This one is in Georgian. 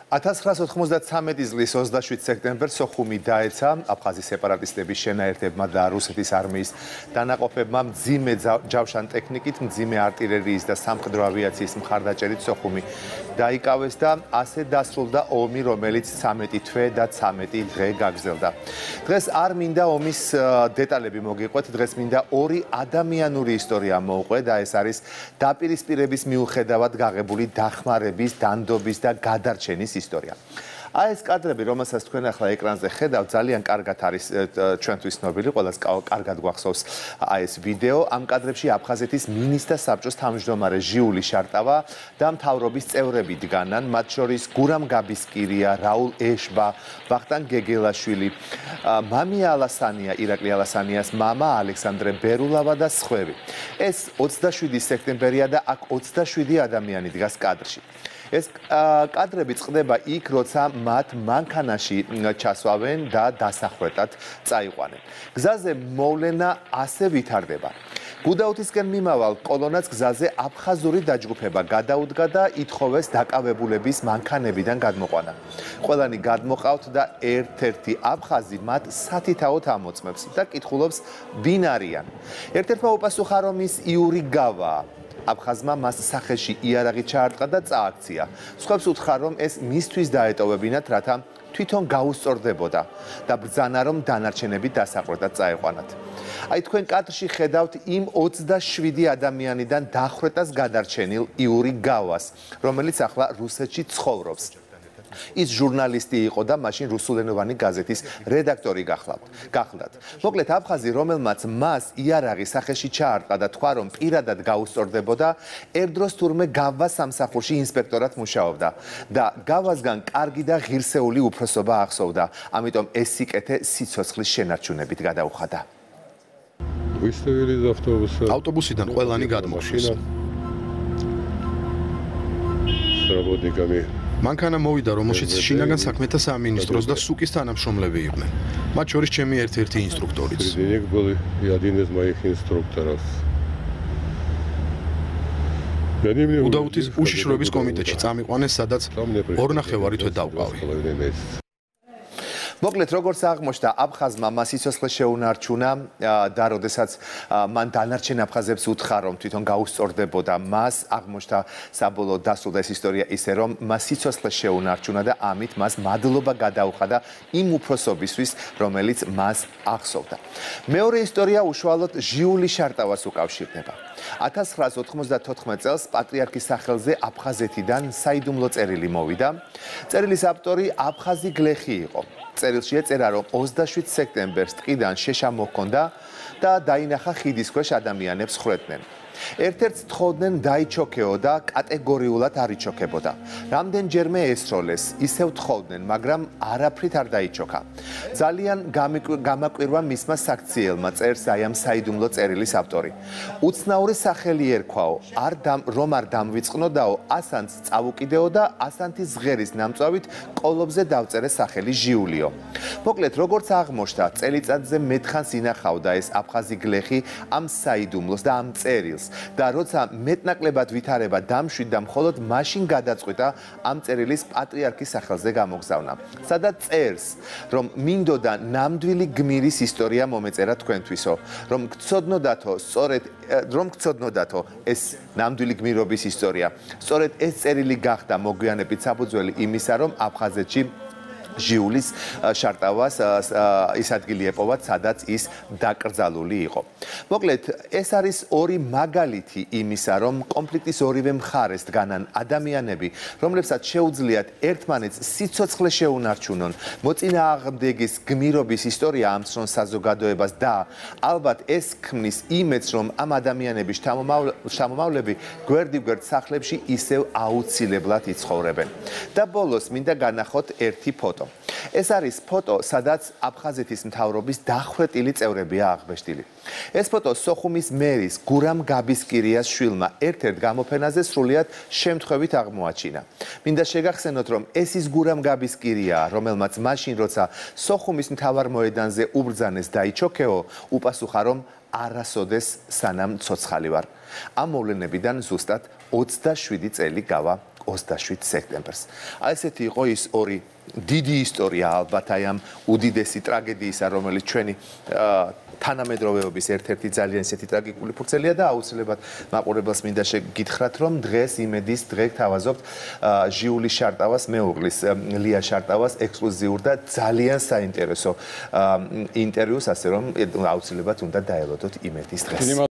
1993 წლის 27 სექტემბერს სოხუმი დაეცა აფხაზის სეპარატისტების შენაერთებმა და რუსეთის არმიის დანაყოფებმა მძიმე ჯავშან ტექნიკით, მძიმე არტილერიის და სამხედრო ავიაციის მხარდაჭერით სოხუმი დაიკავეს და ასე დასრულდა ომი, რომელიც 13 თვე და 13 დღე გაგრძელდა. დღეს არ მინდა ომის დეტალები მოგიყვეთ, დღეს მინდა ორი ადამიანური ისტორია მოვყვე და ეს არის დაპირისპირების მიუხედავად გაღებული დახმარების, დანდობის და გადარჩენის ისტორია. Აი ეს კადრები, რომელსაც თქვენ ახლა ეკრანზე ხედავთ, ძალიან კარგად არის ჩვენთვის ცნობილი, ყველას კარგად გვახსოვს აი ეს ვიდეო. ამ კადრებში აფხაზეთის მინისტრთა საბჭოს თავმჯდომარე ჟიული შარტავა და მთავრობის წევრები დგანან, მათ შორის გურამ გაბისკირია, რაულ ეშბა, ვახტანგ გეგელაშვილი, მამია ალასანია, ირაკლი ალასანიას მამა, ალექსანდრე ბერულავა და სხვები. ეს 27 სექტემბერია და აქ 27 ადამიანი დგას კადრში. ეს კადრები წყდება იქ, როცა მათ მანქანაში ჩასვავენ და დასახვეტად წაიყვანენ. გზაზე მოვლენა ასე ვითარდება. გუდაუთისკენ მიმავალ კოლონას გზაზე აფხაზური დაჯგუფება გადაუდგა და ითხოვეს დაკავებულების მანქანებიდან გადმოყვანა. ყველანი გადმოყავთ და ერთ-ერთი აფხაზი მათ სათითაოდ ამოწმებს და კითხულობს ვინ არიან. ერთ-ერთმა უპასუხა, რომ ის იური გავაა. აფხაზმა მას სახეში იარაღი ჩაარტყა და წააქცია. სხვებს უთხრა, რომ ეს მისთვის დაეტოვებინათ, რათა თვითონ გაუსწორდებოდა და ბრძანა, რომ დანარჩენები დასაყრდად წაეყვანათ. აი თქვენ კადრში ხედავთ იმ 27 ადამიანიდან დახვრეტას გადარჩენილ იური გავას, რომელიც ახლა რუსეთში ცხოვრობს. ის ჟურნალისტი იყო და მაშინ რუსულენოვანი გაზეთის რედაქტორი გახლდათ. მოკლედ აფხაზი, რომელმაც მას იარაღი სახეში ჩაარტყა და თქვა, რომ პირადად გაუსწორდებოდა, ერთდროს თურმე გავას სამსახურში ინსპექტორად მუშაობდა და გავასგან კარგი და ღირსეული უფროსობა ახსოვდა. ამიტომ ეს სიკეთე სიცოცხლის შენარჩუნებით გადაუხადა. ავტობუსიდან ყველანი გადმოხდეს. მანქანა მოვიდა, რომელშიც შინაგან საქმეთა სამინისტროს და სუკის თანამშრომლები იყვნენ. მათ შორის ჩემი ერთ-ერთი ინსტრუქტორიც. გუდაუთის უშიშროების კომიტეტში წამიყვანეს, სადაც 2.5 თვე დავყავი. მოკლედ, როგორც აღმოჩნდა, აფხაზმა მას სიცოცხლე შეუნარჩუნა და როდესაც მან დანარჩენ აფხაზებს უთხრა, რომ თვითონ გაუსწორდებოდა, მას აღმოჩნდა საბოლოოდ დასრულდა ეს ისტორია ისე, რომ მას სიცოცხლე შეუნარჩუნა და ამით მას მადლობა გადაუხადა იმ უფროსობისთვის, რომელიც მას ახსოვდა. მეორე ისტორია უშუალოდ ჟიული შარტავას უკავშირდება. 1994 წელს პატრიარქის სახელზე აფხაზეთიდან საიდუმლო წერილი მოვიდა. წერილის ავტორი აფხაზი გლეხი იყო. წერილში ეწერა, რომ 27 სექტემბერს ტყიდან შეშა მოჰქონდა და დაინახა ხიდის ქვეშ ადამიანებს ხვრედნენ. ერთ-ერთს თხოვდნენ დაიჩოქეო და კატეგორიულად არ იჩოქებოდა. რამდენჯერმე ესროლეს, ისევ თხოვდნენ, მაგრამ არაფრით არ დაიჩოქა. ძალიან გამაკვირვა მისმა საქციელმა, წერს აი ამ საიდუმლო წერილის ავტორი. უცნაური სახელი ერქვაო, რომ არ დამვიწყნოდაო, ასანთს წავუკიდეო და ასანთის ღერის ნამწვავით კოლობზე დავწერე სახელი ჟიულიო. მოკლედ, როგორც აღმოჩნდა, წელიწადზე მეთხანს ინახავდა ეს აფხაზი გლეხი ამ საიდუმლოს და ამ წერილს. და როცა მეტნაკლებად ვითარება დამშვიდდა, მხოლოდ მაშინ გადაწყვიტა ამ წერილის პატრიარქის სახელზე გამოგზავნა. სადაც წერს, რომ მინდოდა ნამდვილი გმირის ისტორია მომეწერა თქვენთვისო, რომ გცოდნოდათო ეს ნამდვილი გმირობის ისტორია. სწორედ ეს წერილი გახდა მოგვიანებით საფუძველი იმისა, რომ აფხაზეთში ჟიულის შარტავას ის ადგილი ეპოვათ, სადაც ის დაკრძალული იყო. მოკლედ, ეს არის ორი მაგალითი იმისა, რომ კონფლიქტის ორივე მხარეს დგანან ადამიანები, რომლებსაც შეუძლიათ ერთმანეთს სიცოცხლე შეუნარჩუნონ, მოწინააღმდეგის გმირობის ისტორია ამცნონ საზოგადოებას და ალბათ ეს ქმნის იმედს, რომ ამ ადამიანების შთამომავლები გვერდიგვერდ სახლებში ისევ აუცილებლად იცხოვრებენ. და ბოლოს მინდა განახოთ ერთი ფოტო. ეს არის ფოტო, სადაც აფხაზეთის მთავრობის დახვეტილი წევრებია აღბეჭდილი. ეს ფოტო სოხუმის მერის გურამ გაბისკირიას შვილმა ერთ-ერთ გამოფენაზე სრულიად შემთხვევით აღმოაჩინა. მინდა შეგახსენოთ, რომ ეს ის გურამ გაბისკირია, რომელმაც მაშინ, როცა სოხუმის მთავარ მოედანზე უბრძანეს დაიჩოქეო, უპასუხა, რომ არასოდეს სანამ ცოცხალი ვარ. ამ მოვლენებიდან ზუსტად 27 წელი გავა 27 სექტემბერს. აი ესეთი იყო ის ორი დიდი ისტორია ალბათ აი ამ უდიდესი ტრაგედიისა, რომელიც ჩვენი თანამედროვეობის ერთ-ერთი ძალიან ისეთი ტრაგიკული ფურცელია და აუცილებლად მაყურებელს მინდა შეგითხრათ, რომ დღეს იმედის დღე გთავაზობთ ჟიული შარტავას მეუღლის ლია შარტავას ექსკლუზიურ და ძალიან საინტერესო ინტერვიუს, ასე რომ აუცილებლად უნდა დაელოდოთ იმედის დღეს.